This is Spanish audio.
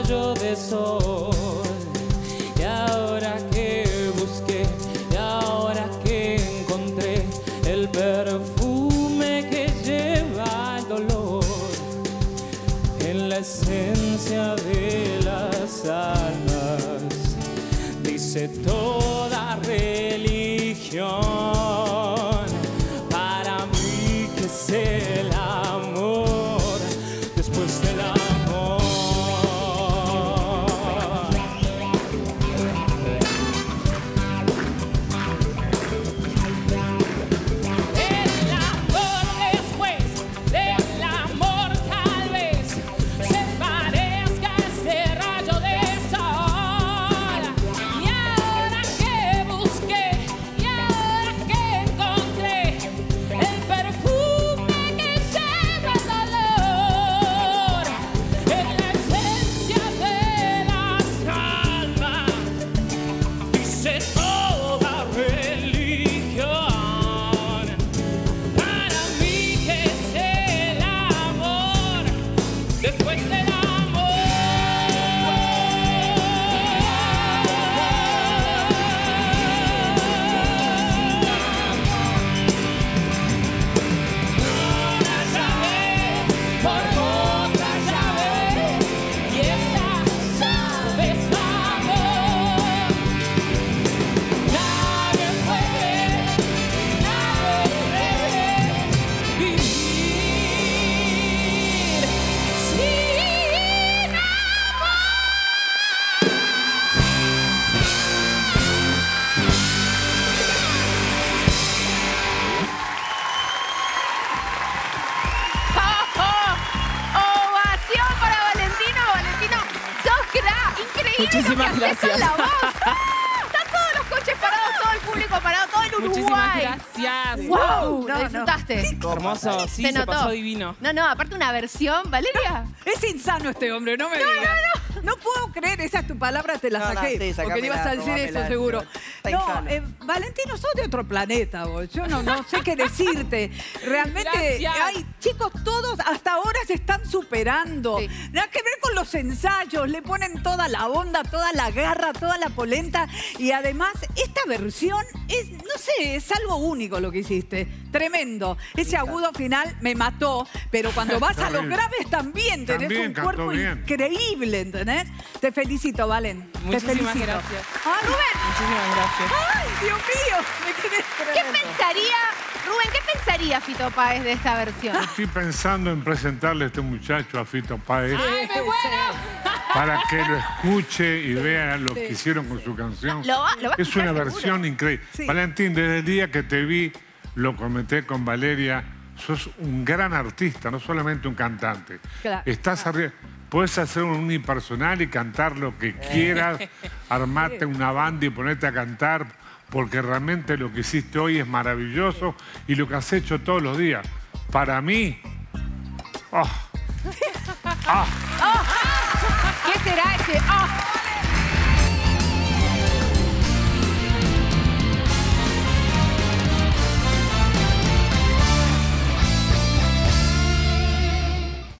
rayo de sol. Y ahora que busqué, y ahora que encontré el perfume que lleva el dolor, en la esencia de las almas, dice toda religión. Para mí que es el amor después del amor. Muchísimas gracias. Esa es la voz. Están todos los coches parados, todo el público parado, todo el Uruguay. Muchísimas gracias. ¡Wow! ¿Lo disfrutaste? Hermoso, sí, se pasó divino. No, aparte una versión, Valeria. Es insano este hombre, no me digas. No puedo creer, esa es tu palabra, te la saqué. Porque le ibas a decir eso seguro. No, Valentino, sos de otro planeta vos. Yo no sé qué decirte. Realmente hay chicos todos hasta ahora se están superando. Sí. Nada que ver con los ensayos, le ponen toda la onda, toda la garra, toda la polenta. Y además, esta versión es, no sé, es algo único lo que hiciste. Tremendo. Ese agudo final me mató, pero cuando vas a los graves también tenés un cuerpo increíble, ¿entendés? Te felicito, Valen. Muchísimas gracias. Ah, Rubén. Muchísimas gracias. Ay, Dios mío, me quedé tremendo. Rubén, ¿qué pensaría Fito Páez de esta versión? Estoy pensando en presentarle a este muchacho a Fito Páez. ¡Ay, me muero! Para que lo escuche y vea lo que hicieron con su canción. Es una versión increíble. Sí. Valentín, desde el día que te vi, lo comenté con Valeria, sos un gran artista, no solamente un cantante. Claro. Estás arriba. Puedes hacer un unipersonal y cantar lo que quieras, armarte una banda y ponerte a cantar, porque realmente lo que hiciste hoy es maravilloso y lo que has hecho todos los días. Para mí... ¿Qué será ese?